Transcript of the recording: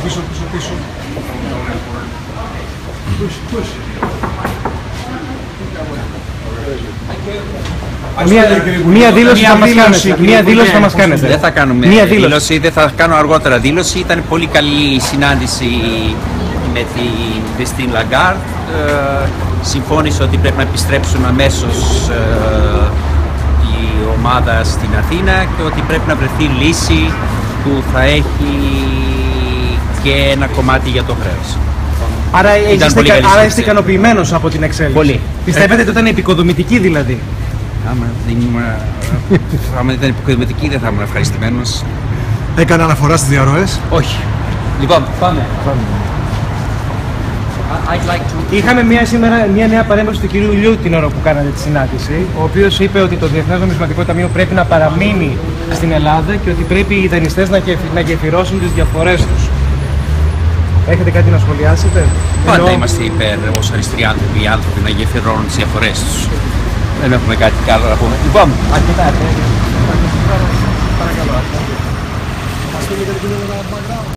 πίσω. Push. Μία δήλωση θα μας κάνετε. Δεν θα κάνουμε δήλωση, δεν θα κάνω αργότερα δήλωση. Ήταν πολύ καλή η συνάντηση με την Κριστίν Λαγκάρντ. Συμφώνησε ότι πρέπει να επιστρέψουν αμέσως η ομάδα στην Αθήνα και ότι πρέπει να βρεθεί λύση που θα έχει και ένα κομμάτι για το χρέος. Άρα είστε ικανοποιημένος από την εξέλιξη. Πολύ. Πιστεύετε ότι ήταν επικοδομητική δηλαδή? Άμα δεν ήταν επικοδομητική δεν θα ήμουν ευχαριστημένος. Έκανε αναφορά στις διαρροές. Όχι. Λοιπόν, πάμε. Είχαμε μια νέα παρέμβαση του κυρίου Λιού την ώρα που κάνατε τη συνάντηση, ο οποίος είπε ότι το Διεθνές Νομισματικό Ταμείο πρέπει να παραμείνει στην Ελλάδα και ότι πρέπει οι δανειστές να γεφυρώσουν τις διαφορές τους. Έχετε κάτι να σχολιάσετε? Πάντα είμαστε υπέρ ως αριστεροί άνθρωποι να γεφυρώνουν τις διαφορές τους. Δεν έχουμε κάτι άλλο να πούμε. Λοιπόν, Παρακαλώ.